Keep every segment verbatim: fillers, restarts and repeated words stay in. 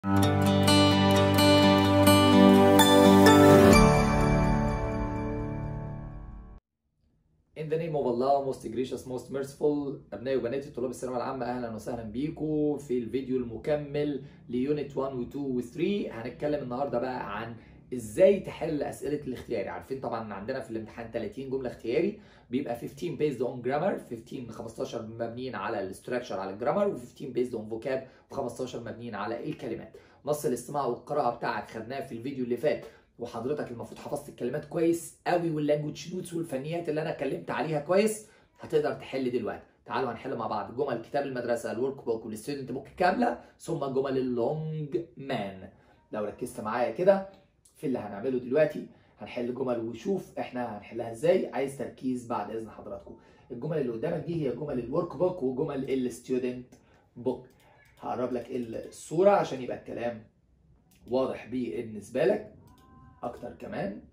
In the name of Allah, most gracious, most merciful. أبنائي وبناتي طلاب الثانوية العامة، أهلا وسهلا بيكم في الفيديو المكمل ليونت واحد و اتنين و تلاتة. هنتكلم النهارده بقى عن ازاي تحل أسئلة الاختياري. عارفين طبعا عندنا في الامتحان تلاتين جملة اختياري، بيبقى خمستاشر based on grammar، خمستاشر خمستاشر مبنيين على الاستراكشر على الجرامر، و15 based on vocab، و15 مبنيين على الكلمات. نص الاستماع والقراءة بتاعك خدناه في الفيديو اللي فات، وحضرتك المفروض حفظت الكلمات كويس قوي، واللانجوج نوتس والفنيات اللي انا اتكلمت عليها كويس. هتقدر تحل دلوقتي. تعالوا هنحل مع بعض جمل كتاب المدرسه، الورك بوك والستودنت بوك كامله، ثم جمل اللونج مان. لو ركزت معايا كده في اللي هنعمله دلوقتي، هنحل جمل وشوف احنا هنحلها ازاي. عايز تركيز بعد اذن حضراتكم. الجمل اللي قدامك دي هي جمل الورك بوك وجمل الستودنت بوك. هقرب لك الصوره عشان يبقى الكلام واضح بالنسبه لك اكتر. كمان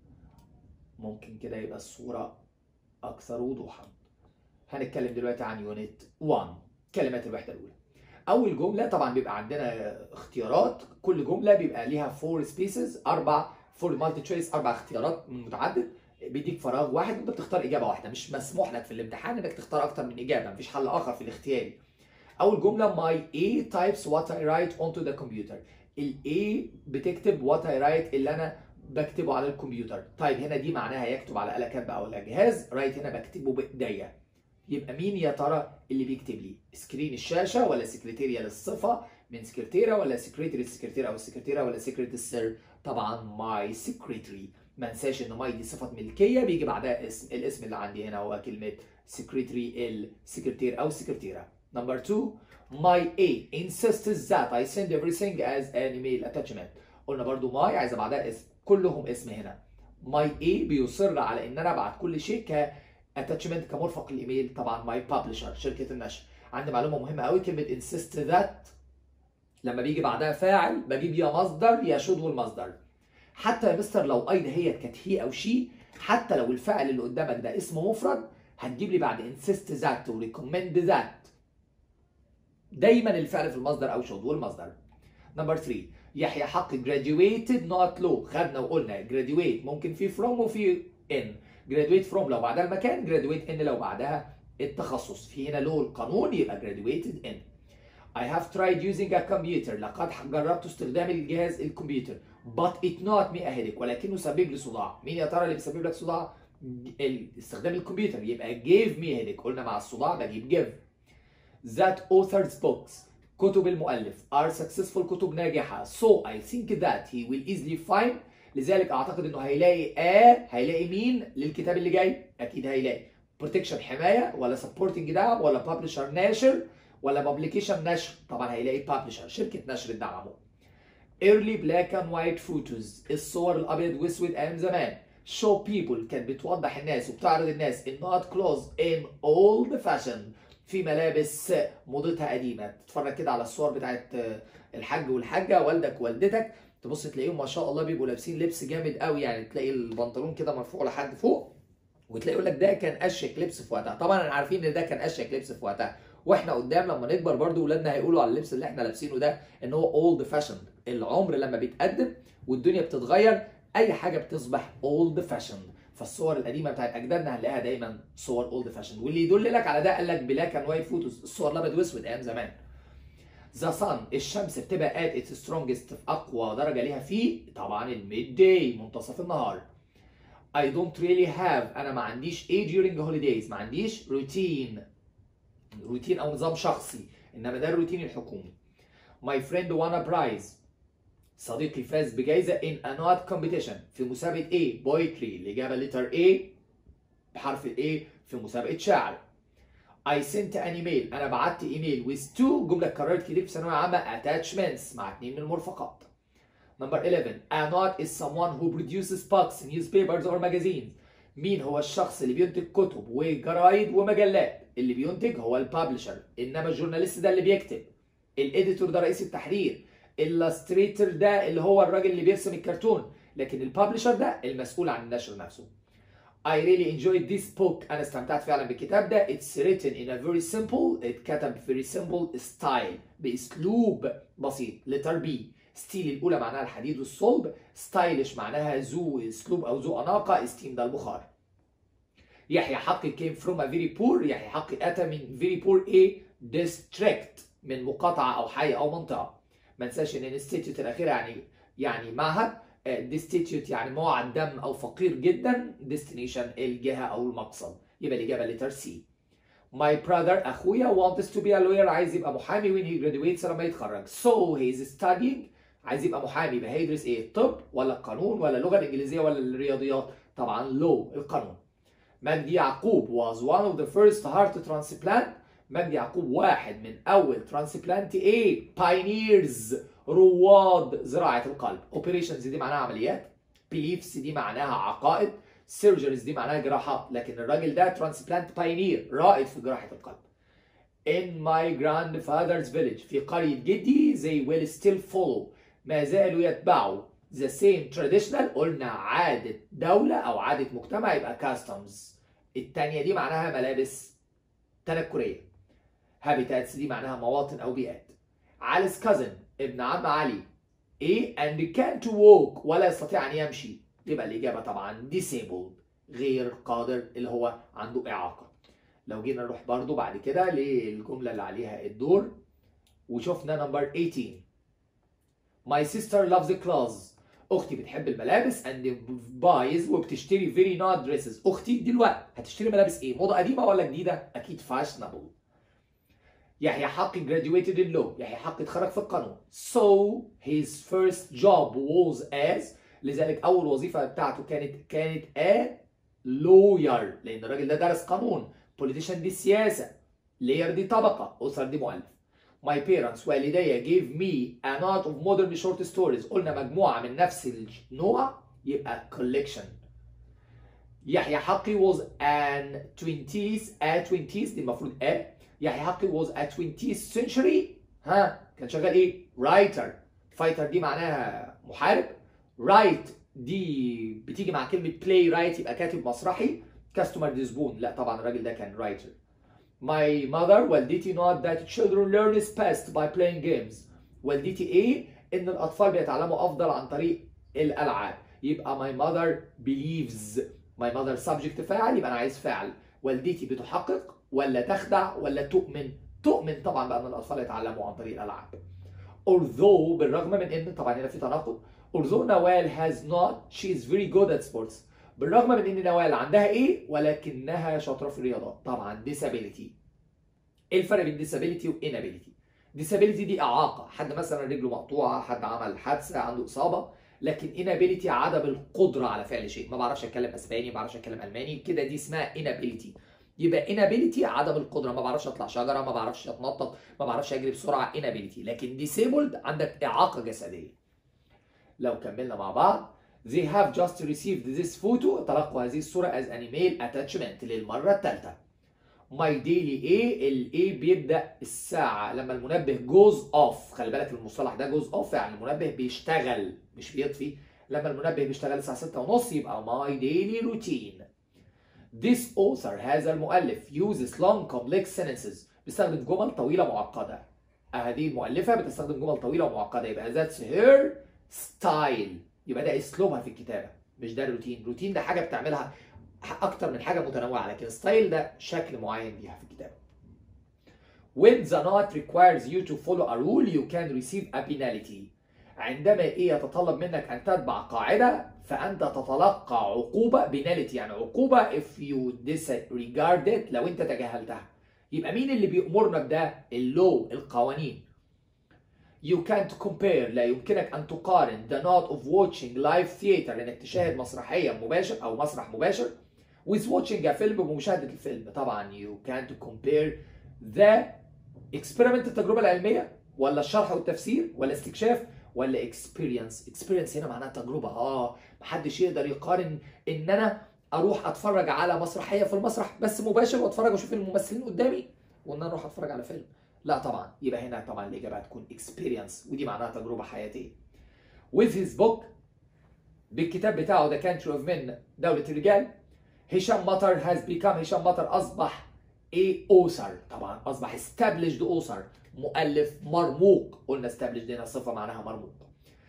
ممكن كده يبقى الصورة اكثر وضوحا. هنتكلم دلوقتي عن يونت واحد، كلمات الوحدة الاولى. اول جملة طبعا بيبقى عندنا اختيارات، كل جملة بيبقى ليها فور سبيسز، اربع فور مالتي تشويس، اربع اختيارات من متعدد. بيديك فراغ واحد وانت بتختار اجابة واحدة، مش مسموح لك في الامتحان انك تختار اكتر من اجابة، مفيش حل اخر في الاختياري. اول جملة my A types what I write onto the computer. ال A بتكتب what I write اللي انا بكتبه على الكمبيوتر. طيب هنا دي معناها يكتب على آلة كاتبة او على جهاز، رايت هنا بكتبه بايديا. يبقى مين يا ترى اللي بيكتب لي؟ سكرين الشاشة، ولا سكرتيريا للصفة من سكرتيرة، ولا سكرتيري السكرتيرة او السكرتيرة، ولا سكرت السر؟ طبعا ماي سكرتري. ما انساش ان ماي دي صفة ملكية بيجي بعدها اسم، الاسم اللي عندي هنا هو كلمة سكرتري السكرتير او السكرتيرة. نمبر اتنين my A insists that I send everything as an email attachment. قلنا برضو my عايزة بعدها اسم، كلهم اسم هنا. my A بيصر على ان انا ابعت كل شيء ك attachment كمرفق الايميل. طبعا my publisher شركة النشر. عندي معلومة مهمة قوي، كلمة insist that لما بيجي بعدها فاعل بجيب يا مصدر يا should والمصدر. حتى يا مستر لو اي دهيت كانت هي او شي، حتى لو الفاعل اللي قدامك ده اسم مفرد هتجيب لي بعد insist that و recommend that دايما الفعل في المصدر او should والمصدر. نمبر تلاتة يحيى حق graduated not law. خدنا وقلنا graduate ممكن في from وفي in. graduate from لو بعدها المكان، graduate in لو بعدها التخصص. في هنا law القانون، يبقى graduated in. I have tried using a computer. لقد جربت استخدام الجهاز الكمبيوتر. but it not me a headache. ولكنه سبب لي صداع. مين يا ترى اللي بيسبب لك صداع؟ استخدام الكمبيوتر، يبقى gave me a headache. قلنا مع الصداع بجيب give. that author's books كتب المؤلف are successful كتب ناجحة. so I think that he will easily find. لذلك اعتقد انه هيلاقي آه هيلاقي مين للكتاب اللي جاي؟ اكيد هيلاقي protection حماية، ولا supporting دعم، ولا publisher ناشر، ولا publication نشر. طبعا هيلاقي publisher شركة نشر الدعم. early black and white photos الصور الابيض واسود ايام زمان. show people كانت بتوضح الناس وبتعرض الناس in not clothes in old fashion في ملابس موضتها قديمه. تتفرج كده على الصور بتاعت الحاج والحاجه، والدك ووالدتك، تبص تلاقيهم ما شاء الله بيبقوا لابسين لبس جامد قوي، يعني تلاقي البنطلون كده مرفوع لحد فوق، وتلاقي يقول لك ده كان اشيك لبس في وقتها. طبعا احنا عارفين ان ده كان اشيك لبس في وقتها، واحنا قدام لما نكبر برضو ولادنا هيقولوا على اللبس اللي احنا لابسينه ده ان هو اولد فاشن. العمر لما بيتقدم والدنيا بتتغير اي حاجه بتصبح اولد فاشن. فالصور القديمه بتاعت اجدادنا هنلاقيها دايما صور اولد فاشن. واللي يدل لك على ده قال لك بلاك اند وايت فوتوز، الصور الابيض واسود ايام زمان. ذا صن الشمس بتبقى ات اتس سترونجست في اقوى درجه ليها في طبعا الميد داي منتصف النهار. I don't really have انا ما عنديش ايه during holidays، ما عنديش روتين روتين او نظام شخصي، انما ده الروتين الحكومي. My friend won a prize صديقي فاز بجائزة in a not competition في مسابقة A poetry. الإجابة letter A بحرف ال A في مسابقة شعر. I sent an email أنا بعت إيميل with two جملة اتكررت كتير في ثانوية عامة attachments مع اتنين من المرفقات. Number eleven a not is someone who produces books, newspapers or magazines. مين هو الشخص اللي بينتج كتب وجرايد ومجلات؟ اللي بينتج هو البابلشر، إنما الجورناليست ده اللي بيكتب. الإديتور ده رئيس التحرير. اللاستريتور ده اللي هو الراجل اللي بيرسم الكرتون، لكن البابلشر ده المسؤول عن النشر نفسه. I really enjoyed this book. أنا استمتعت فعلا بالكتاب ده. It's written in a very simple اتكتب very simple style بأسلوب بسيط. letter B ستيل الأولى معناها الحديد والصلب، ستايلش معناها ذو أسلوب أو ذو أناقة، ستيم ده البخار. يحيى حقي came from a very poor، يحيى حقي أتى من very poor a district، من مقاطعة أو حي أو منطقة. ما ننساش إن انستيتيوت الأخيرة يعني يعني معهد، ديستيتيوت يعني موعد دم أو فقير جدا، ديستنيشن الجهة أو المقصد. يبقى الإجابة لتر سي. My brother أخويا wants to be a lawyer، عايز يبقى محامي when he graduates لما يتخرج. So he is studying، عايز يبقى محامي، يبقى هيدرس إيه؟ الطب ولا القانون ولا اللغة الإنجليزية ولا الرياضيات؟ طبعا law القانون. مجدي يعقوب was one of the first heart transplant، مجدي يعقوب واحد من أول ترانسبلانت إيه؟ pioneers رواد زراعة القلب. operations دي معناها عمليات، beliefs دي معناها عقائد، surgeries دي معناها جراحات، لكن الراجل ده ترانسبلانت باينير رائد في جراحة القلب. in my grandfather's village، في قرية جدي they will still follow، ما زالوا يتبعوا the same traditional، قلنا عادة دولة أو عادة مجتمع يبقى customs. التانية دي معناها ملابس تنكرية. habitats دي معناها مواطن أو بيئات. علي's cousin ابن عم علي إيه and can't walk ولا يستطيع أن يمشي، يبقى الإجابة طبعا disabled غير قادر اللي هو عنده إعاقة. لو جينا نروح برضو بعد كده للجملة اللي عليها الدور وشفنا نمبر ثمانية. My sister loves clothes، أختي بتحب الملابس and buys وبتشتري very nice dresses. أختي دلوقتي هتشتري ملابس إيه؟ موضة قديمة ولا جديدة؟ أكيد fashionable. يحيى حقي graduated in law، يحيى حقي اتخرج في القانون. So his first job was as، لذلك أول وظيفة بتاعته كانت كانت a lawyer، لأن الراجل ده درس قانون. politician دي سياسة، layer دي طبقة، أسر دي مؤلف. My parents والدي gave me a lot of modern short stories، قلنا مجموعة من نفس النوع يبقى collection. يحيى حقي was an twenties a twenties دي المفروض a، يحيى حقي was a twentieth century ها كان شغال ايه؟ writer. fighter دي معناها محارب. write دي بتيجي مع كلمة play write يبقى كاتب مسرحي. customer دي زبون، لا طبعا الراجل ده كان writer. My mother والدتي not that children learn best by playing games، والدتي ايه؟ ان الاطفال بيتعلموا افضل عن طريق الالعاب، يبقى my mother believes. my mother subject فاعل يبقى انا عايز فعل. والدتي بتحقق ولا تخدع ولا تؤمن؟ تؤمن طبعا بان الاطفال يتعلموا عن طريق الالعاب. although بالرغم من ان طبعا هنا في تناقض. although نوال has not she is very good at sports، بالرغم من ان نوال عندها ايه ولكنها شاطره في الرياضات. طبعا disability. ايه الفرق بين disability و inability؟ disability دي اعاقه، حد مثلا رجله مقطوعه، حد عمل حادثه، عنده اصابه. لكن inability عدم القدره على فعل شيء، ما بعرفش اتكلم اسباني، ما بعرفش اتكلم الماني، كده دي اسمها inability. يبقى inability عدم القدره، ما بعرفش اطلع شجره، ما بعرفش اتنطط، ما بعرفش اجري بسرعه، inability. لكن disabled عندك اعاقه جسديه. لو كملنا مع بعض they have just received this photo، تلقوا هذه الصوره as an email attachment للمره الثالثه. my daily ايه؟ الايه بيبدا الساعه لما المنبه goes off، خلي بالك المصطلح ده goes off يعني المنبه بيشتغل مش بيطفي. لما المنبه بيشتغل الساعه ستة ونص يبقى my daily routine. this author هذا المؤلف uses long complex sentences، بيستخدم جمل طويله معقده. هذه المؤلفه بتستخدم جمل طويله ومعقده، يبقى that's her style، يبقى ده اسلوبها في الكتابه مش ده الروتين. روتين ده حاجه بتعملها اكتر من حاجه متنوعه، لكن ستايل ده شكل معين ليها في الكتابه. when the note requires you to follow a rule you can receive a penalty، عندما ايه يتطلب منك ان تتبع قاعده فانت تتلقى عقوبه. penalty يعني عقوبه if you disregard it، لو انت تجاهلتها. يبقى مين اللي بيأمرنا بده؟ اللو، القوانين. you can't compare، لا يمكنك ان تقارن the note of watching live theater انك تشاهد مسرحيه مباشر او مسرح مباشر with watching a film بمشاهده الفيلم. طبعا you can't compare the experiment التجربه العلميه ولا الشرح والتفسير ولا استكشاف ولا experience. experience هنا معناها تجربه. اه محدش يقدر يقارن ان انا اروح اتفرج على مسرحيه في المسرح بس مباشر واتفرج واشوف الممثلين قدامي وان انا اروح اتفرج على فيلم، لا طبعا. يبقى هنا طبعا الاجابه هتكون experience ودي معناها تجربه حياتيه. with his book بالكتاب بتاعه The Country of Men دولة الرجال هشام مطر has become، هشام مطر اصبح ايه؟ author. طبعا اصبح established author، مؤلف مرموق. قلنا established هنا صفه معناها مرموق.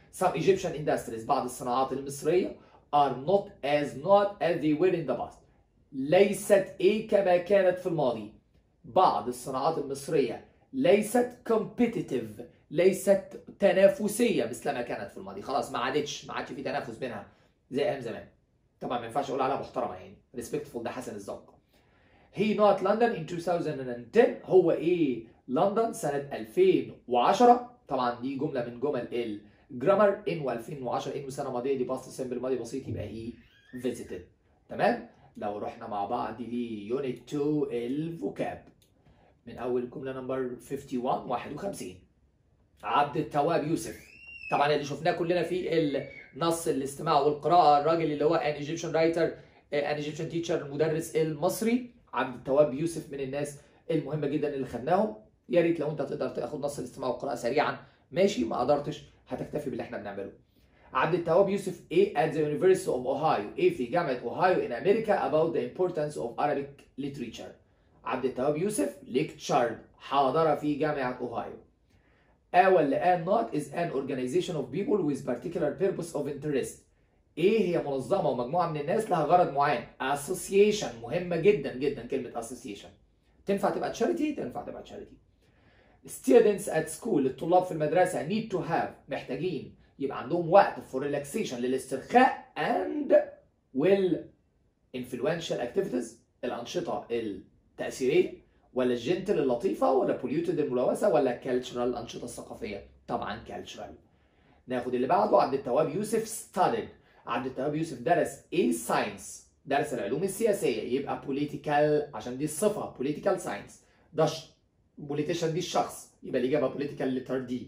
Some Egyptian industries بعض الصناعات المصرية are not as not as they were in the past. ليست ايه كما كانت في الماضي. بعض الصناعات المصرية ليست competitive، ليست تنافسية مثل ما كانت في الماضي. خلاص ما عادتش، ما عادش في تنافس بينها زي ايام زمان. طبعا ما ينفعش اقول عليها محترمة يعني respectful، ده حسن الذوق. He not London in two thousand ten. هو ايه لندن سنة ألفين وعشرة. طبعا دي جملة من جمل الجرامر. in و2010 in وسنة ماضية دي باست سمبل ماضي بسيط يبقى he visited. تمام؟ لو رحنا مع بعض ليونت اتنين الفوكاب من اول جملة نمبر واحد وخمسين واحد وخمسين. عبد التواب يوسف. طبعا اللي شفناه كلنا في النص الاستماع والقراءة، الراجل اللي هو an Egyptian writer an Egyptian teacher، المدرس المصري عبد التواب يوسف من الناس المهمة جدا اللي خدناهم. يا ريت لو انت تقدر تاخد نص الاستماع والقراءة سريعا ماشي، ما قدرتش هتكتفي باللي احنا بنعمله. عبد التواب يوسف ايه at the University of Ohio، ايه في جامعة اوهايو in America about the importance of Arabic literature. عبد التواب يوسف lectured حاضر في جامعة اوهايو. A ولا A not is an organization of people with particular purpose of interest. ايه هي منظمة ومجموعة من الناس لها غرض معين. association مهمة جدا جدا كلمة association. تنفع تبقى charity، تنفع تبقى charity. students at school الطلاب في المدرسة need to have محتاجين يبقى عندهم وقت for relaxation للاسترخاء and will influential activities الأنشطة التأثيرية ولا الجنتل اللطيفة ولا polluted الملوثة ولا cultural الأنشطة الثقافية. طبعا cultural. ناخد اللي بعده. عبد التواب يوسف studied. عبد التواب يوسف درس ايه science، درس العلوم السياسية يبقى political عشان دي الصفة political science. ده politician دي الشخص يبقى الإجابة political letter D.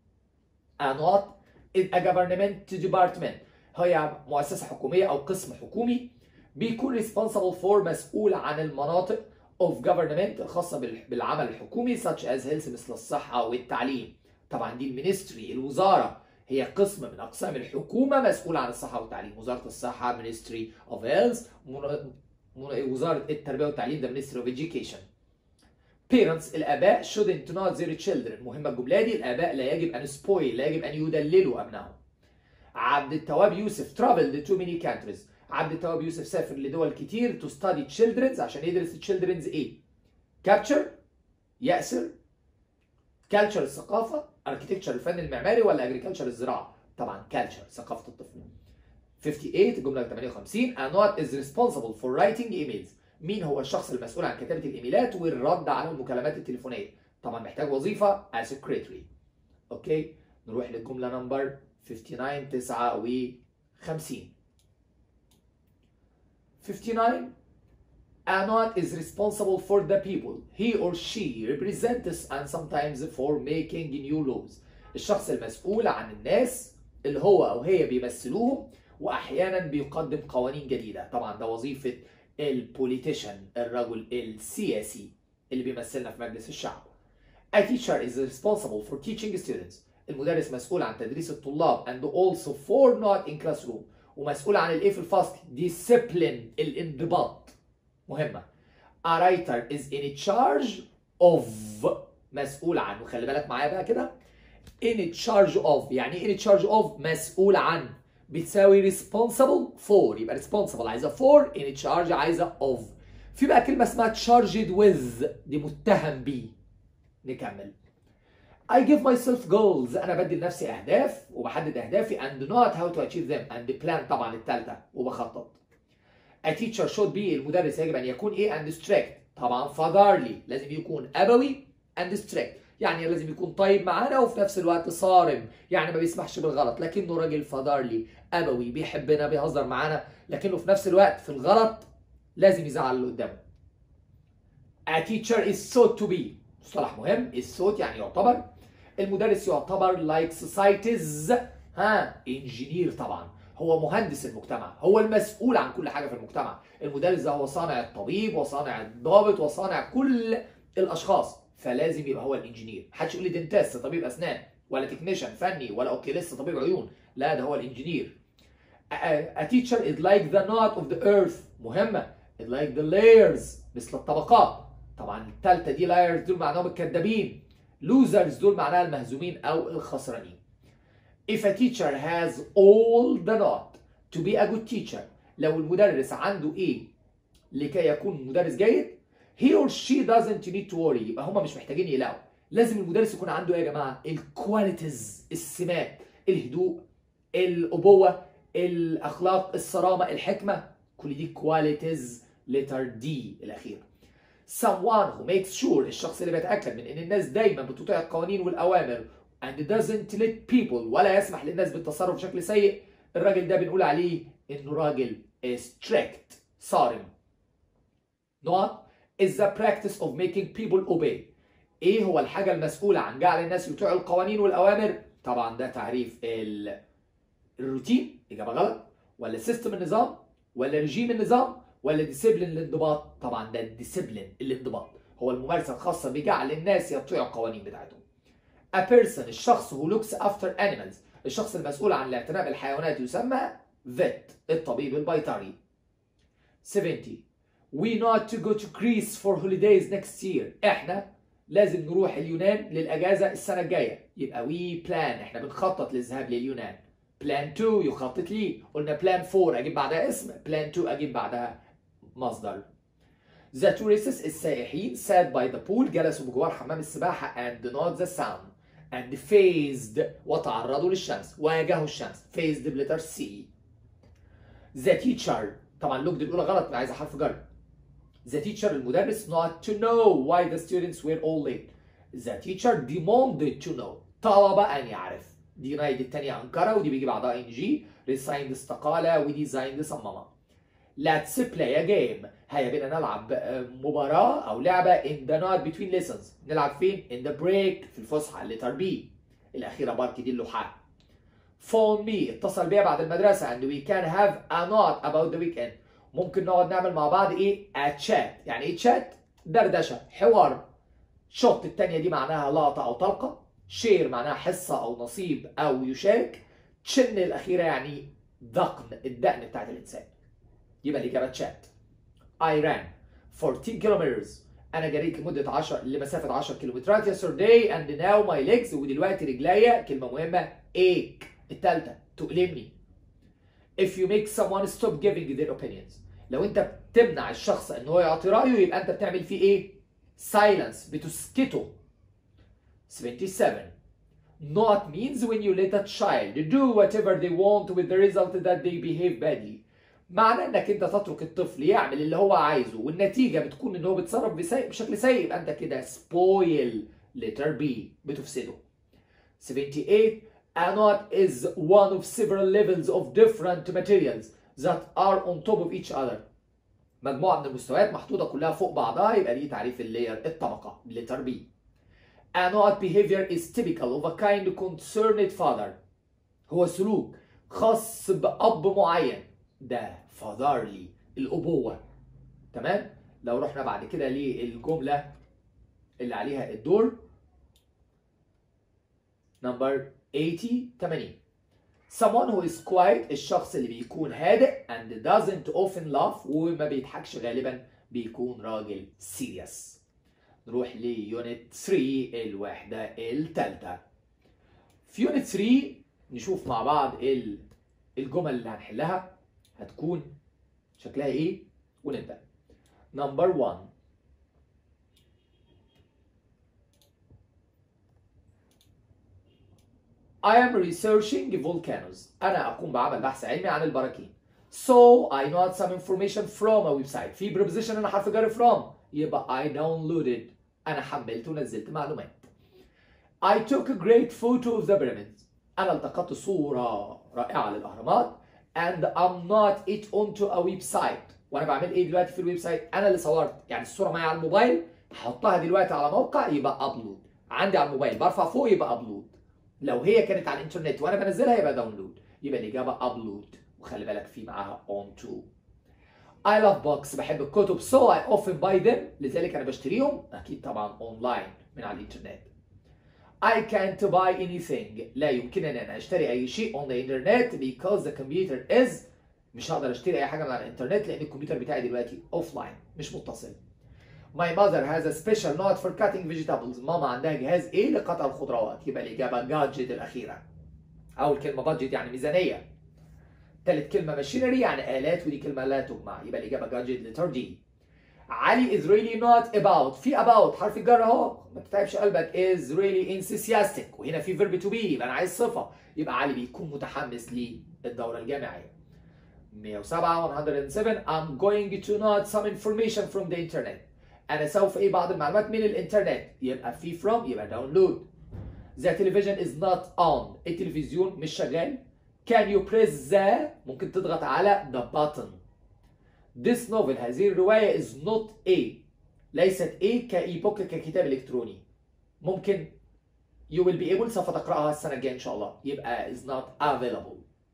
A not is a government department هي مؤسسة حكومية أو قسم حكومي بيكون responsible for مسؤول عن المناطق of government الخاصة بالعمل الحكومي such as health مثل الصحة والتعليم. طبعا دي المينستري الوزارة هي قسم من أقسام الحكومة مسؤول عن الصحة والتعليم. وزارة الصحة Ministry of Health، وزارة التربية والتعليم ده Ministry of Education. Parents الآباء shouldn't not their children. مهمة الجملة دي، الآباء لا يجب أن spoil لا يجب أن يدللوا أبنائهم. عبد التواب يوسف traveled to many countries. عبد التواب يوسف سافر لدول كتير to study children's عشان يدرس children's إيه؟ capture يأسر، culture الثقافة، architecture الفن المعماري ولا agriculture الزراعة. طبعا culture ثقافة الطفل. ثمانية وخمسين الجملة ثمانية وخمسين A not is responsible for writing emails. مين هو الشخص المسؤول عن كتابة الإيميلات والرد على المكالمات التليفونية؟ طبعا محتاج وظيفة as secretary. أوكي نروح للجملة نمبر تسعة وخمسين تسعة وخمسين. تسعة وخمسين A not is responsible for the people he or she represents and sometimes for making new laws. الشخص المسؤول عن الناس اللي هو أو هي بيمثلوهم وأحيانا بيقدم قوانين جديدة. طبعا ده وظيفة البوليتيشن الرجل السياسي اللي بيمثلنا في مجلس الشعب. A teacher is responsible for teaching students. المدرس مسؤول عن تدريس الطلاب and also for not in classroom ومسؤول عن الايه في الفصل discipline الانضباط. مهمة. A writer is in charge of مسؤول عن، وخلي بالك معايا بقى كده in charge of يعني ايه in charge of مسؤول عن بتساوي responsible for يبقى responsible عايزة for in charge عايزة of. في بقى كلمة اسمها charged with دي متهم بيه. نكمل. I give myself goals أنا بدي لنفسي أهداف وبحدد أهدافي and not how to achieve them and plan طبعا التالتة وبخطط. A teacher should be المدرس يجب أن يكون إيه and strict طبعا fatherly لازم يكون أبوي and strict يعني لازم يكون طيب معانا وفي نفس الوقت صارم يعني ما بيسمحش بالغلط لكنه راجل fatherly أبوي بيحبنا بيهزر معانا لكنه في نفس الوقت في الغلط لازم يزعل اللي قدامه. A teacher is thought to be مصطلح مهم is thought يعني يعتبر. المدرس يعتبر like societies ها engineer طبعا هو مهندس المجتمع هو المسؤول عن كل حاجة في المجتمع. المدرس ده هو صانع الطبيب وصانع الضابط وصانع كل الأشخاص فلازم يبقى هو الانجينير. محدش يقول لي دنتست طبيب أسنان ولا تكنيشن فني ولا اوكيليست طبيب عيون لا ده هو الانجينير. A teacher is like the knot of the earth مهمة is like the layers مثل الطبقات. طبعا الثالثة دي layers دول معناهم الكذابين losers دول معناها المهزومين أو الخسرانين. If a teacher has all the not to be a good teacher، لو المدرس عنده ايه لكي يكون مدرس جيد، he or she doesn't need to worry، يبقى هم مش محتاجين يقلقوا. لازم المدرس يكون عنده ايه يا جماعه؟ الكواليتيز، السمات، الهدوء، الابوه، الاخلاق، الصرامه، الحكمه، كل دي كواليتيز. لتر دي الاخيره. someone who makes sure، الشخص اللي بيتاكد من ان الناس دايما بتطيع القوانين والاوامر and doesn't let people، ولا يسمح للناس بالتصرف بشكل سيء. الراجل ده بنقول عليه انه راجل strict، صارم. not is the practice of making people obey. ايه هو الحاجه المسؤوله عن جعل الناس يطيعوا القوانين والاوامر؟ طبعا ده تعريف ال... الروتين، اجابه غلط. ولا سيستم النظام، ولا رجيم النظام، ولا ديسيبلين الانضباط؟ طبعا ده الديسيبلين الانضباط، هو الممارسه الخاصه بجعل الناس يطيعوا القوانين بتاعتهم. A person، الشخص who looks after animals، الشخص المسؤول عن الاعتناء بالحيوانات يسمى vet، الطبيب البيطري. سبعين We not to go to Greece for holidays next year، احنا لازم نروح اليونان للاجازه السنه الجايه، يبقى we plan، احنا بنخطط للذهاب لليونان. plan to يخطط ليه، قلنا plan for اجيب بعدها اسم، plan to اجيب بعدها مصدر. The tourists، السائحين sat by the pool، جلسوا بجوار حمام السباحه and not the sun and faced، وتعرضوا للشمس، واجهوا الشمس. faced بلتر سي. The teacher، طبعا لوجد الاولى غلط، عايزه حرف جر. The teacher، المدرس not to know why the students were all late. The teacher demanded to know، طلب ان يعرف. denied الثانيه انكره، ودي بيجي بعدها ing. resigned استقال، وديزايند صمم. Let's play a game، هيا بينا نلعب مباراة أو لعبة in the not between lessons. نلعب فين؟ in the break، في الفسحة. letter B الأخيرة بارك دي اللوحات. phone me، اتصل بيا بعد المدرسة and we can have a not about the weekend. ممكن نقعد نعمل مع بعض إيه؟ a chat. يعني إيه chat؟ دردشة، حوار. shot التانية دي معناها لقطة أو طلقة. share معناها حصة أو نصيب أو يشارك. chin الأخيرة يعني ذقن، الدقن بتاعت الإنسان. يبقى الإجابة chat. I ran fourteen kilometers، أنا جريت لمدة عشرة لمسافة عشرة كيلومترات yesterday and now my legs، ودلوقتي رجليا كلمة مهمة ache. التالتة تؤلمني. If you make someone stop giving their opinions، لو أنت بتمنع الشخص إن هو يعطي رأيه يبقى أنت بتعمل فيه إيه؟ silence، بتسكته. seventy-seven not means when you let a child do whatever they want with the result that they behave badly. معنى انك انت تترك الطفل يعمل اللي هو عايزه والنتيجه بتكون ان هو بيتصرف بشكل سيء، يبقى انت كده spoil. letter B بتفسده. seventy-eight a knot is one of several levels of different materials that are on top of each other. مجموعه من المستويات محطوطه كلها فوق بعضها، يبقى دي تعريف اللاير، الطبقه. letter B. a knot behavior is typical of a kind concerned father، هو سلوك خاص بأب معين، ده fatherly، الأبوة. تمام؟ لو رحنا بعد كده للجملة اللي عليها الدور نمبر ثمانين ثمانين someone who is quiet، الشخص اللي بيكون هادئ and doesn't often laugh، وما بيضحكش غالبا، بيكون راجل serious. نروح ليونت ثلاثة، الوحدة الثالثة. في يونت ثلاثة نشوف مع بعض الجمل اللي هنحلها هتكون شكلها ايه، ونبدأ. نمبر واحد I am researching volcanoes، أنا أقوم بعمل بحث علمي عن البراكين. So I know some information from a website، في preposition أنا حرف جر from، يبقى I downloaded، أنا حملت ونزلت معلومات. I took a great photo of the pyramids، أنا التقطت صورة رائعة للأهرامات. and I'm not it onto a website، وأنا بعمل إيه دلوقتي في الويب سايت؟ أنا اللي صورت، يعني الصورة معايا على الموبايل هحطها دلوقتي على موقع يبقى أبلود، عندي على الموبايل برفع فوق يبقى أبلود، لو هي كانت على الإنترنت وأنا بنزلها يبقى داونلود، يبقى الإجابة أبلود، وخلي بالك في معاها onto. I love books، بحب الكتب so I often buy them، لذلك أنا بشتريهم أكيد طبعا أونلاين من على الإنترنت. I can't buy anything، لا يمكنني أن أشتري أي شيء on the internet because the computer is، مش هقدر أشتري أي حاجة من على الإنترنت لأن الكمبيوتر بتاعي دلوقتي offline، مش متصل. My mother has a special knot for cutting vegetables، ماما عندها جهاز إيه لقطع الخضروات، يبقى الإجابة gadget الأخيرة. اول كلمه بادجت يعني ميزانيه. ثالث كلمه ماشينري يعني الات، ودي كلمه لا تجمع، يبقى الاجابه جادجت لتر دي. علي is really not about، في about حرف الجر اهو، ما تتعبش قلبك، is really enthusiastic، وهنا في verb to be يبقى انا عايز صفه، يبقى علي بيكون متحمس للدوره الجامعيه. مية وسبعة مية وسبعة I'm going to note some information from the internet. انا سوف ايه بعض المعلومات من الانترنت، يبقى في from يبقى download. The television is not on، التلفزيون مش شغال. Can you press the، ممكن تضغط على the button. This novel، هذه الرواية is not a، ليست a كاي بوك ككتاب إلكتروني. ممكن you will be able، سوف تقرأها السنة الجاية إن شاء الله، يبقى is not available.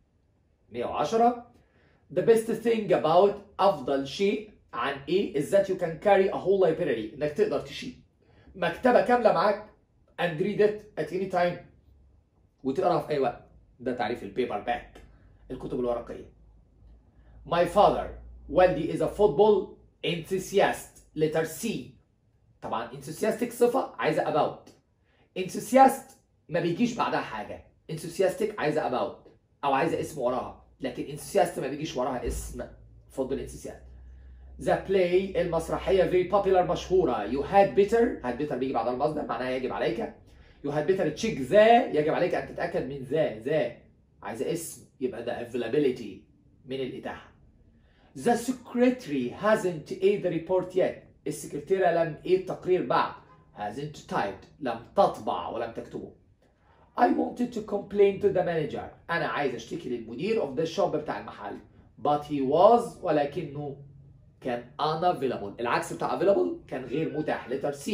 مية وعشرة The best thing about، أفضل شيء عن A is that you can carry a whole library، إنك تقدر تشيل مكتبة كاملة معاك and read it at any time، وتقراها في أي وقت. ده تعريف البيبر باك، الكتب الورقية. My father، والدي is a football enthusiast، letter C. طبعا enthusiastic صفة عايزة about، enthusiast ما بيجيش بعدها حاجة، enthusiastic عايزة about أو عايزة اسم وراها، لكن enthusiast ما بيجيش وراها اسم. football enthusiast. The play، المسرحية very popular، مشهورة. You had better، had better بيجي بعد المصدر معناها يجب عليك. You had better check the، يجب عليك أن تتأكد من ذا، ذا عايزة اسم يبقى the availability من الإتاحة. The secretary hasn't a the report yet، السكرتيرة لم ايه التقرير بعد. hasn't typed، لم تطبع ولم تكتبه. I wanted to complain to the manager، أنا عايز أشتكي للمدير of the shop بتاع المحل. But he was، ولكنه كان unavailable، العكس بتاع available كان غير متاح. letter C.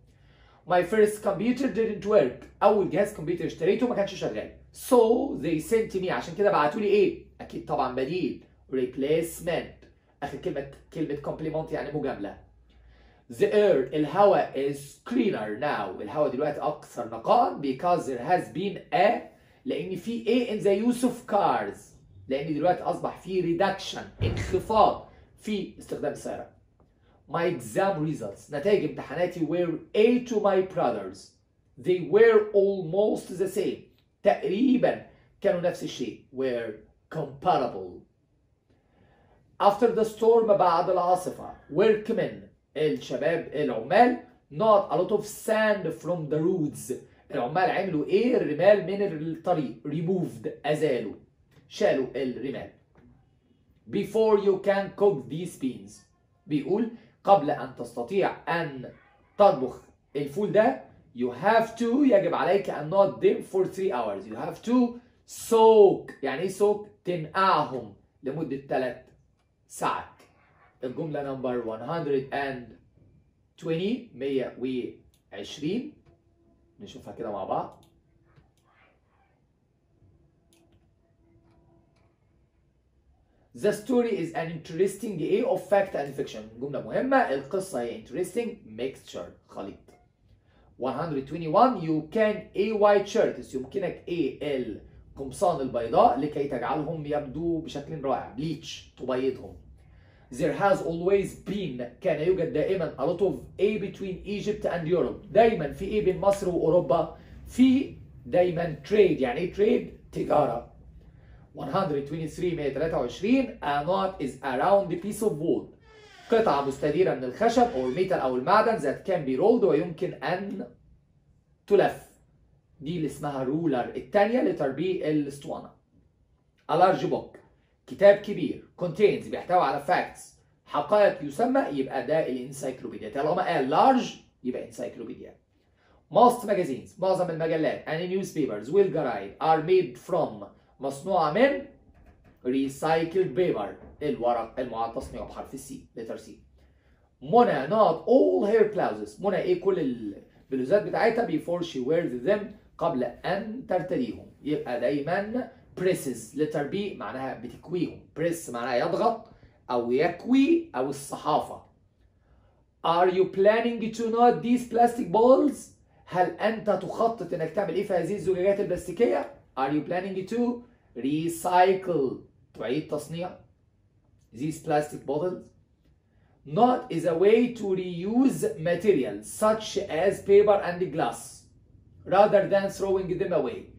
My first computer didn't work، أول جهاز كمبيوتر اشتريته ما كانش شغال. So they sent me، عشان كده بعتوا لي إيه؟ أكيد طبعا بديل replacement. آخر كلمة كلمة compliment يعني مجاملة. The air، الهواء is cleaner now، الهواء دلوقتي أكثر نقاء because there has been a، لأن في a in the use of cars، لأن دلوقتي أصبح في reduction، انخفاض في استخدام السيارات. My exam results، نتائج امتحاناتي were A to my brothers. They were almost the same، تقريبا كانوا نفس الشيء. were comparable. After the storm، بعد العاصفة. workmen، الشباب العمال. not a lot of sand from the roads، العمال عملوا ايه؟ الرمال من الطريق. removed، أزالوا، شالوا الرمال. Before you can cook these beans، بيقول قبل أن تستطيع أن تطبخ الفول ده you have to، يجب عليك أن not them for three hours. you have to soak، يعني إيه soak؟ تنقعهم لمدة ثلاث ساعات. الجملة نمبر مية وعشرين، مية وعشرين نشوفها كده مع بعض. The story is an interesting A of fact and fiction. جملة مهمة، القصة هي interesting mixture، خليط. مية وواحد وعشرين you can A white shirts، يمكنك A القمصان البيضاء لكي تجعلهم يبدو بشكل رائع. bleach، تبيضهم. There has always been، كان يوجد دائما a lot of A between Egypt and Europe، دايما في A بين مصر وأوروبا. في دايما trade، يعني ايه trade؟ تجارة. مية وثلاثة وعشرين، مية وثلاثة وعشرين a knot is a round piece of wood، قطعة مستديرة من الخشب أو الميتال أو المعدن that can be rolled، ويمكن أن تلف. دي اللي اسمها رولر. الثانية letter B الاسطوانة. a large book، كتاب كبير. contains، بيحتوي على facts، حقائق يسمى، يبقى ده الانسايكلوبيديا. طالما قال large يبقى انسايكلوبيديا. most magazines، معظم المجلات and newspapers والجرايد are made from، مصنوعة من recycled paper، الورق المعاد تصنيعه بحرف السي letter C. منى not all her blouses، منى ايه كل البلوزات بتاعتها before she wears them، قبل أن ترتديهم. يبقى دايما presses letter B معناها بتكويهم. press معناها يضغط أو يكوي أو الصحافة. Are you planning to knot these plastic balls؟ هل أنت تخطط إنك تعمل إيه في هذه الزجاجات البلاستيكية؟ Are you planning to recycle، تعيد تصنيع these plastic bottles؟ Not is a way to reuse materials such as paper and glass rather than throwing them away.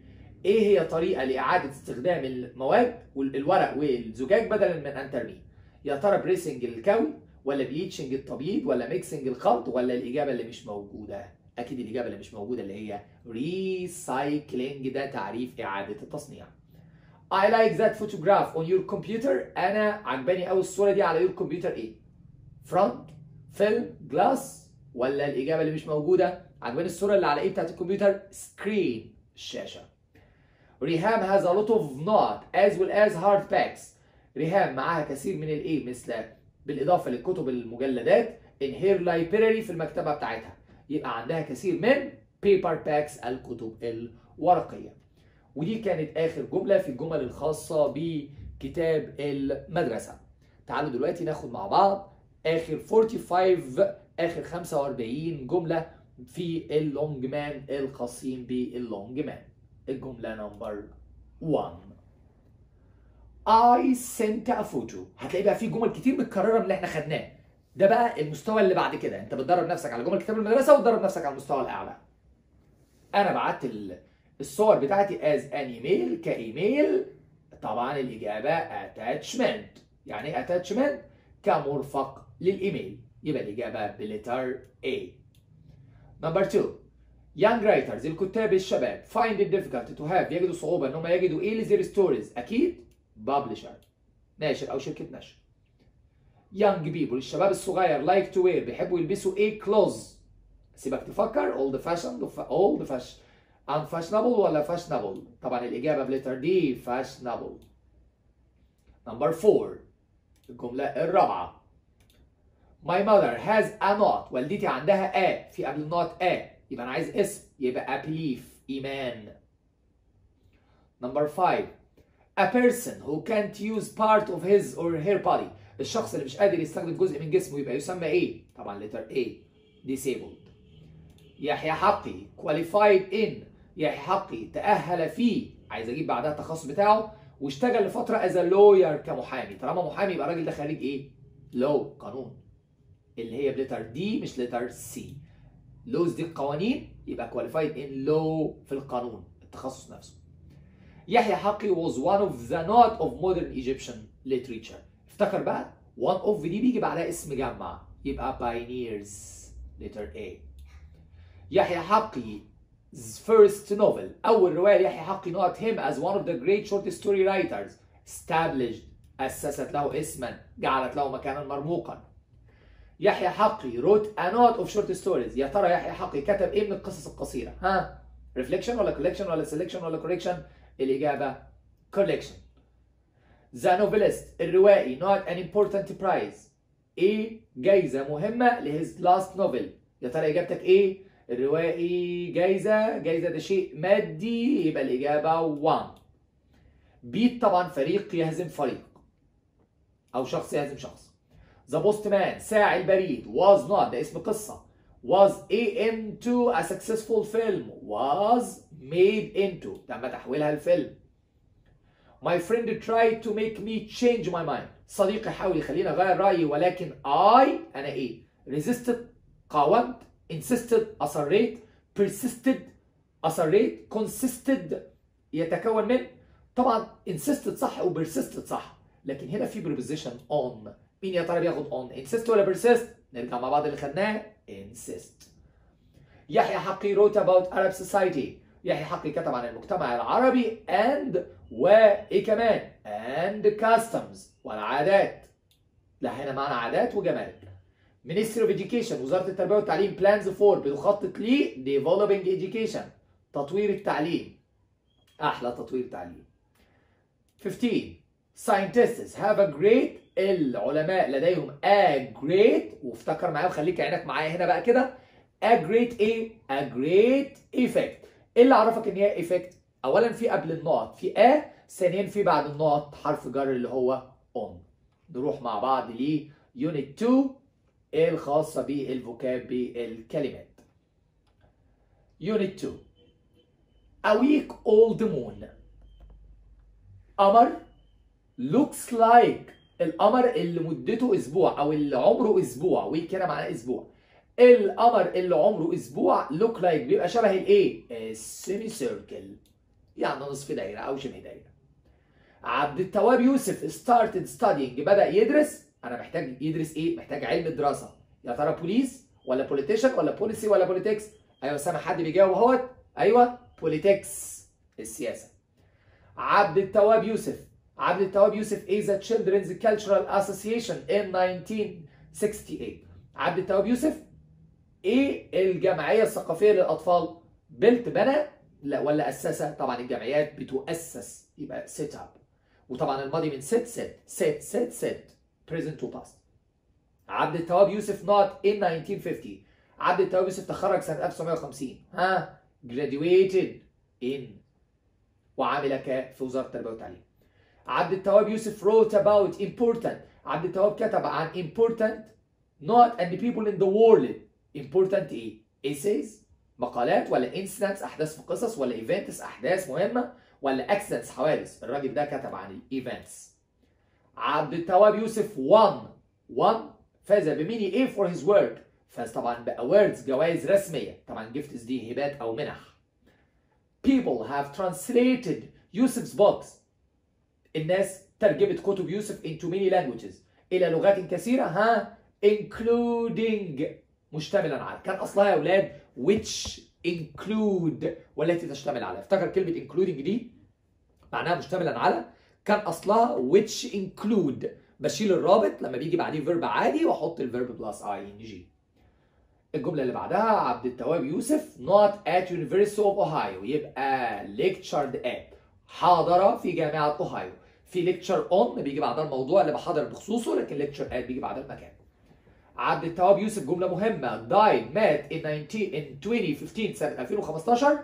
ايه هي طريقه لاعاده استخدام المواد والورق والزجاج بدلا من ان ترميه؟ يا ترى بريسنج الكوي ولا بليتشنج التبييض ولا ميكسنج الخلط ولا الاجابه اللي مش موجوده؟ اكيد الاجابه اللي مش موجوده اللي هي ريسايكلينج، ده تعريف اعاده التصنيع. I like that photograph on your computer. انا عجباني قوي الصوره دي على your computer. ايه؟ front film glass ولا الاجابه اللي مش موجوده عجباني الصوره اللي على ايه بتاعت الكمبيوتر؟ screen الشاشه. ريهام has a lot of not as well as hard backs. ريهام معاها كثير من الايه مثل بالاضافه للكتب المجلدات in her library في المكتبه بتاعتها، يبقى عندها كثير من paper backs الكتب الورقيه. ودي كانت اخر جمله في الجمل الخاصه بكتاب المدرسه. تعالوا دلوقتي ناخد مع بعض اخر خمسة وأربعين اخر خمسة وأربعين جمله في اللونج مان الخاصين باللونج مان. الجمله نمبر واحد I sent a photo. هتلاقي بقى في جمل كتير متكرره من اللي احنا خدناه. ده بقى المستوى اللي بعد كده، انت بتدرب نفسك على جمل كتاب المدرسه وتدرب نفسك على المستوى الاعلى. انا بعت الصور بتاعتي as an email كايميل، طبعا الاجابه attachment. يعني ايه attachment؟ كمرفق للايميل، يبقى الاجابه بلتر A. نمبر اتنين young writers الكتاب الشباب find it difficult to have يجدوا صعوبه ان هم يجدوا ايه لزير ستوريز؟ اكيد publisher ناشر او شركه نشر. young people الشباب الصغير like to wear بيحبوا يلبسوا ايه clothes؟ سيبك تفكر old fashioned old fashion unfashionable ولا fashionable؟ طبعا الاجابه بلتر دي fashionable. نمبر أربعة الجمله الرابعه my mother has a not والدتي عندها a في قبل النوت a، يبقى انا عايز اسم يبقى a belief ايمان. نمبر خمسة a person who can't use part of his or her body الشخص اللي مش قادر يستخدم جزء من جسمه يبقى يسمى ايه؟ طبعا لتر A disabled. يحيى حقي qualified in يحيى حقي تأهل فيه، عايز اجيب بعدها التخصص بتاعه، واشتغل لفتره as a lawyer كمحامي. طالما محامي يبقى الراجل ده خريج ايه؟ law قانون، اللي هي بلتر دي مش لتر سي. لوز دي القوانين، يبقى qualified in law في القانون التخصص نفسه. يحيى حقي was one of the not of modern Egyptian literature. افتكر بقى one of دي بيجي بعدها اسم جمع يبقى pioneers letter A. يحيى حقي first novel أول رواية ليحيى حقي not him as one of the great short story writers established أسست له اسما جعلت له مكانا مرموقا. يحيى حقي wrote a lot of short stories. يا ترى يحيى حقي كتب ايه من القصص القصيرة؟ ها؟ reflection ولا collection ولا selection ولا correction؟ الإجابة collection. The novelist الروائي not an important prize ايه جايزة مهمة لhis last novel. يا ترى إجابتك ايه؟ الروائي جايزة، جايزة ده شيء مادي، يبقى الإجابة واحد. بيت طبعا فريق يهزم فريق أو شخص يهزم شخص. The postman ساعي البريد was not ده اسم قصة was a into a successful film was made into تم تحويلها الفيلم. My friend tried to make me change my mind صديقي حاول يخليني أغير رأيي ولكن I أنا إيه؟ resisted قاومت insisted أصريت persisted أصريت consisted يتكون من طبعا insisted صح و persisted صح، لكن هنا في preposition on. مين يا ترى بياخد on؟ insist ولا persist؟ نرجع مع بعض اللي خدناه insist. يحيى حقي wrote about Arab society يحيى حقي كتب عن المجتمع العربي and وايه كمان and customs والعادات. لا هنا معنا عادات وجمارك. Ministry of Education وزارة التربية والتعليم plans for بتخطط ل developing education تطوير التعليم، أحلى تطوير تعليم. خمستاشر Scientists have a great العلماء لديهم a great وافتكر معايا وخليك عينك معايا هنا بقى كده a great ايه؟ a great effect. ايه اللي عرفك ان هي effect؟ اولا في قبل النقط في a، ثانيا في بعد النقط حرف جر اللي هو on. نروح مع بعض ل unit اتنين الخاصة بالفوكاب بالكلمات. unit اتنين a week old moon قمر looks like القمر اللي مدته اسبوع او اللي عمره اسبوع، ويك هنا معناه اسبوع. القمر اللي عمره اسبوع look like بيبقى شبه الايه؟ السيمي سيركل. يعني نصف دايره او شبه دايره. عبد التواب يوسف started studying بدأ يدرس. انا محتاج يدرس ايه؟ محتاج علم الدراسه. يا ترى بوليس ولا بوليتيشن ولا بوليسي ولا بوليتكس؟ ايوه سامع حد بيجاوب اهوت. ايوه بوليتكس، السياسه. عبد التواب يوسف عبد التواب يوسف is a children's cultural association in nineteen sixty-eight. عبد التواب يوسف ايه الجمعيه الثقافيه للاطفال؟ بلت بنى لا ولا اسسها؟ طبعا الجمعيات بتؤسس يبقى set up، وطبعا الماضي من set set set set set present to past. عبد التواب يوسف not in nineteen fifty. عبد التواب يوسف تخرج سنه ألف وتسعمائة وخمسين. ها graduated in وعامل ك في وزاره التربيه والتعليم. عبد التواب يوسف wrote about important. عبد التواب كتب عن important not and the people in the world. important ايه؟ essays مقالات ولا incidents احداث في قصص ولا events احداث مهمه ولا accidents حوادث؟ الراجل ده كتب عن الايفنتس. عبد التواب يوسف won won فاز بميني ايه for his work. فاز طبعا باوردز جوائز رسميه. طبعا جيفتس دي هبات او منح. people have translated Yusuf's books. الناس ترجمت كتب يوسف into many languages الى لغات كثيره. ها including مشتملا على. كان اصلها يا اولاد which include والتي تشتمل على. افتكر كلمه including دي معناها مشتملا على. كان اصلها which include. بشيل الرابط لما بيجي بعديه فيرب عادي واحط الفيرب بلس اي ان جي. الجمله اللي بعدها عبد التواب يوسف not at University of Ohio. يبقى lectured at حاضر في جامعه اوهايو. في lecture on بيجي بعدها الموضوع اللي بحضر بخصوصه، لكن lecture at بيجي بعدها المكان. عبد التواب يوسف جمله مهمه died مات in nineteen in twenty fifteen سنه ألفين وخمستاشر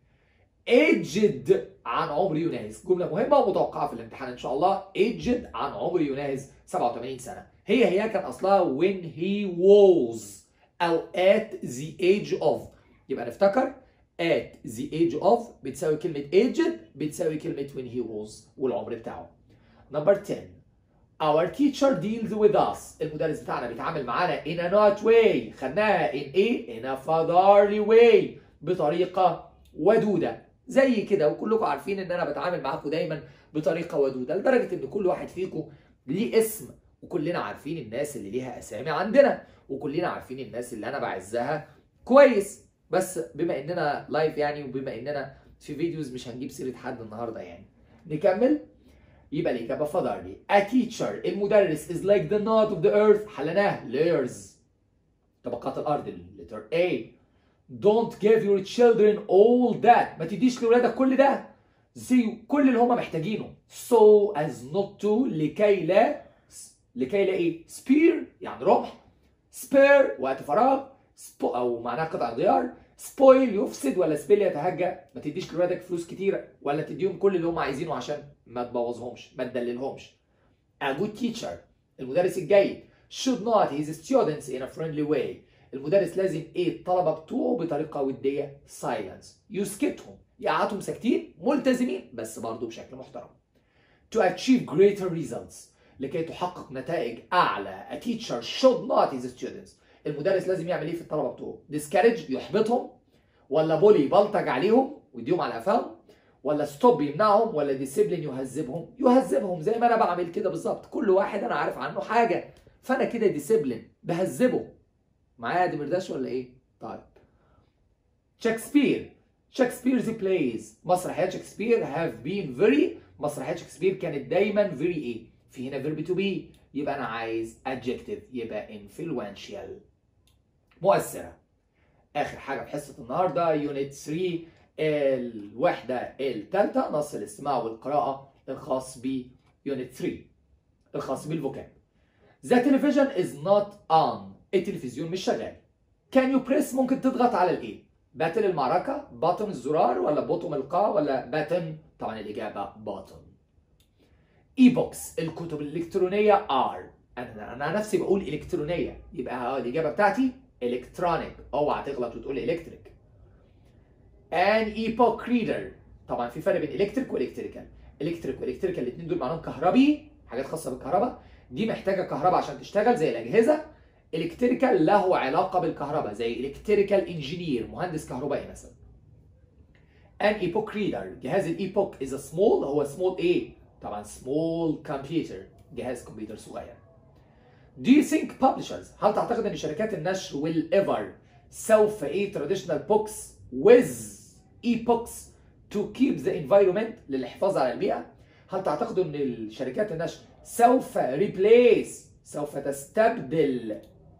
aged عن عمر يناهز. جمله مهمه ومتوقعه في الامتحان ان شاء الله. aged عن عمر يناهز سبعة وثمانين سنه. هي هي كان اصلها when he was او at the age of. يبقى نفتكر at the age of بتساوي كلمه aged بتساوي كلمه when he was والعمر بتاعه. نمبر ten our teacher deals with us. المدرس بتاعنا بيتعامل معانا in a not way. خدناها in ايه؟ in a fatherly way بطريقه ودوده زي كده. وكلكم عارفين ان انا بتعامل معاكم دايما بطريقه ودوده لدرجه ان كل واحد فيكم ليه اسم، وكلنا عارفين الناس اللي ليها اسامي عندنا، وكلنا عارفين الناس اللي انا بعزها كويس. بس بما اننا لايف يعني وبما اننا في فيديوز مش هنجيب سيره حد النهارده يعني. نكمل. يبقى الاجابه fatherly. a teacher المدرس is like the knot of the earth. حلناه layers طبقات الارض. letter A don't give your children all that. ما تديش لاولادك كل ده زي كل اللي هم محتاجينه. so as not to لكي لا لكي لا ايه؟ spare يعني ربح. spare وقت فراغ او معناها قطع غيار. spoil يفسد ولا spill يتهجى. ما تديش لاولادك فلوس كتيره ولا تديهم كل اللي هم عايزينه عشان ما تبوظهمش ما تدللهمش. a good teacher المدرس الجيد should not his students in a friendly way. المدرس لازم ايه؟ الطلبه بتوعه بطريقه وديه. silence يسكتهم يقعدهم ساكتين ملتزمين بس برضه بشكل محترم. to achieve greater results لكي تحقق نتائج اعلى. a teacher should not his students. المدرس لازم يعمل ايه في الطلبه بتوعه؟ discourage يحبطهم ولا bully يبلطج عليهم ويديهم على قفاهم ولا stop يمنعهم ولا discipline يهذبهم. يهذبهم زي ما انا بعمل كده بالظبط. كل واحد انا عارف عنه حاجه فانا كده discipline بهذبه. معايا يا دمرداش ولا ايه؟ طيب. شكسبير شكسبير's plays مسرحيات شكسبير have been very. مسرحيات شكسبير كانت دايما very ايه؟ في هنا verb to be يبقى انا عايز adjective يبقى influential مؤثره. اخر حاجه في حصه النهارده يونت ثلاثة الوحده الثالثه نص الاستماع والقراءه الخاص ب يونت ثلاثة الخاص بالفوكاب. The television is not on. التلفزيون مش شغال. Can you press ممكن تضغط على الايه؟ باتل المعركه، باتون الزرار ولا بوتوم القاع ولا باتن؟ طبعا الاجابه باتون. اي بوكس الكتب الالكترونيه ار. انا انا نفسي بقول الكترونيه يبقى الاجابه بتاعتي الكترونيك. اوعى تغلط وتقول الكتريك. ان اي بوك ريدر طبعا في فرق بين الكتريك والكتريكال. الكتريك والكتريكال الاثنين دول معناهم كهربي حاجات خاصه بالكهرباء. دي محتاجه كهرباء عشان تشتغل زي الاجهزه. الكتريكال له علاقه بالكهرباء زي الكتريكال انجينير مهندس كهربائي مثلا. an epoch reader. جهاز الايبوك is a small، هو small ايه؟ طبعا small computer، جهاز كمبيوتر صغير. Do you think publishers، هل تعتقد ان شركات النشر will ever سوف ايه traditional books with ebooks to keep the environment للحفاظ على البيئة؟ هل تعتقد ان الشركات النشر سوف replace سوف تستبدل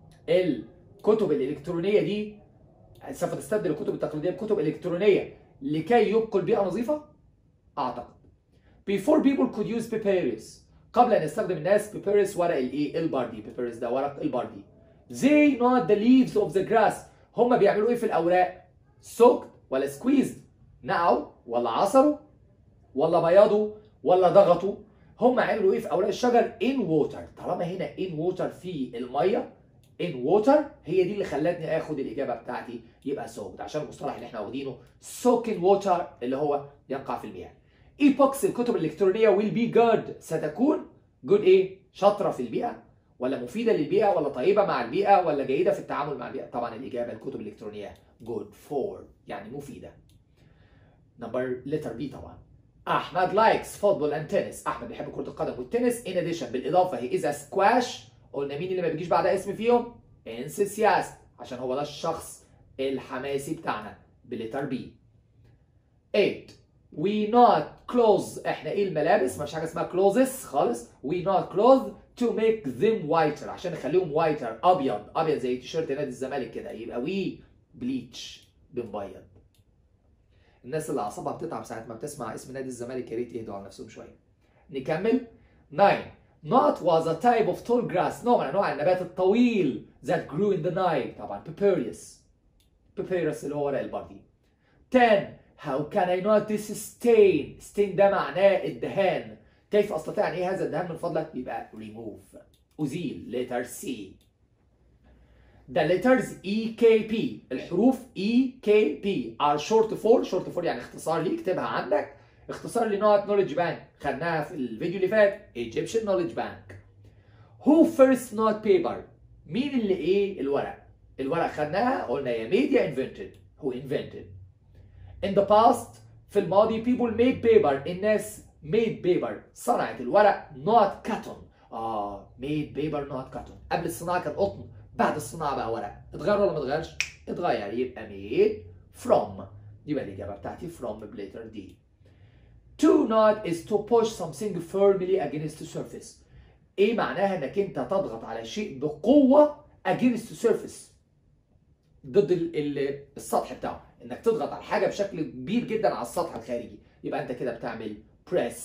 الكتب الإلكترونية دي، سوف تستبدل الكتب التقليدية بكتب إلكترونية لكي يبقوا البيئة نظيفة؟ أعتقد. Before people could use papyrus، قبل أن يستخدم الناس papyrus ورق الإيه؟ البردي. papyrus ده ورق البردي. They not the leaves of the grass، هم بيعملوا إيه في الأوراق؟ soaked ولا squeezed؟ نقعوا ولا عصروا ولا بيضوا ولا ضغطوا؟ هم عملوا إيه في أوراق الشجر؟ in water. طالما هنا in water في المية in water، هي دي اللي خلتني اخد الاجابه بتاعتي يبقى soaked، عشان المصطلح اللي احنا واخدينه soak in water اللي هو ينقع في المياه. ebooks الكتب الالكترونيه will be good، ستكون good ايه؟ شاطره في البيئه ولا مفيده للبيئه ولا طيبه مع البيئه ولا جيده في التعامل مع البيئه؟ طبعا الاجابه الكتب الالكترونيه good for يعني مفيده. نمبر letter B طبعا. احمد likes football and tennis، احمد بيحب كره القدم والتنس. in addition بالإضافة he is a squash، قلنا مين اللي ما بيجيش بعدها اسم فيهم؟ enthusiast، عشان هو ده الشخص الحماسي بتاعنا بلتر بي. eight we not clothes، احنا ايه الملابس؟ مفيش حاجه اسمها clothes خالص. we not clothes to make them whiter، عشان نخليهم whiter ابيض ابيض زي تيشيرت نادي الزمالك كده، يبقى we bleach بنبيض. الناس اللي اعصابها بتتعب ساعه ما بتسمع اسم نادي الزمالك يا ريت يهدوا على نفسهم شويه. نكمل. nine Not was a type of tall grass، نوع من انواع النبات الطويل that grew in the Nile، طبعا papyrus. papyrus اللي هو ورق البردي. ten How can I notice stain؟ stain ده معناه الدهان. كيف استطيع ان ايه هذا الدهان من فضلك؟ يبقى remove ازيل. letter C. The letters E K P، الحروف E K P are short for، short for يعني اختصار ليه، اكتبها عندك. اختصار لنوت نوليدج بانك، خدناها في الفيديو اللي فات Egyptian Knowledge Bank. Who first note paper؟ مين اللي ايه الورق؟ الورق خدناها قلنا يا made يا invented. Who invented؟ In the past في الماضي people made paper، الناس made paper صنعت الورق not cotton. اه made paper not cotton. قبل الصناعة كان قطن، بعد الصناعة بقى ورق. اتغير ولا ما اتغيرش؟ اتغير، يبقى made from. يبقى الإجابة بتاعتي from بليتر دي. To knot is to push something firmly against the surface. ايه معناها؟ انك انت تضغط على شيء بقوة against the surface، ضد ال ال السطح بتاعه، انك تضغط على حاجة بشكل كبير جدا على السطح الخارجي، يبقى انت كده بتعمل press.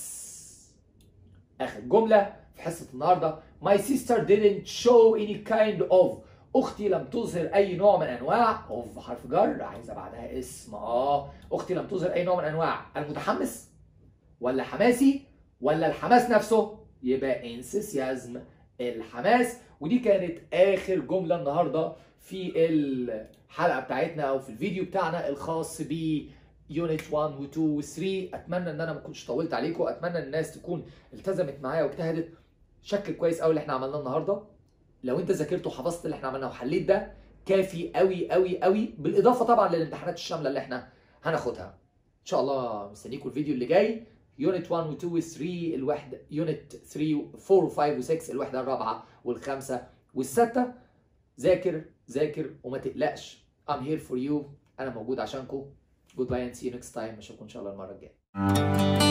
اخر جملة في حصة النهاردة. My sister didn't show any kind of، اختي لم تظهر اي نوع من انواع of حرف جر عايزة بعدها اسم. اه اختي لم تظهر اي نوع من انواع المتحمس ولا حماسي ولا الحماس نفسه؟ يبقى enthusiasm الحماس. ودي كانت اخر جمله النهارده في الحلقه بتاعتنا او في الفيديو بتاعنا الخاص ب يونت واحد و اتنين و تلاتة. اتمنى ان انا ما كنتش طولت عليكم، اتمنى ان الناس تكون التزمت معايا واجتهدت. شكل كويس قوي اللي احنا عملناه النهارده. لو انت ذاكرت وحفظت اللي احنا عملناه وحليت ده كافي قوي قوي قوي، بالاضافه طبعا للامتحانات الشامله اللي احنا هناخدها. ان شاء الله مستنيكم الفيديو اللي جاي. يونت واحد و اتنين و تلاتة الوحده، يونت تلاتة و اربعة و خمسة و ستة الوحده الرابعه والخامسه والسادسه. ذاكر ذاكر وما تقلقش. I'm here for you، انا موجود عشانكم. Goodbye and see you next time. اشوفكم ان شاء الله المره الجايه.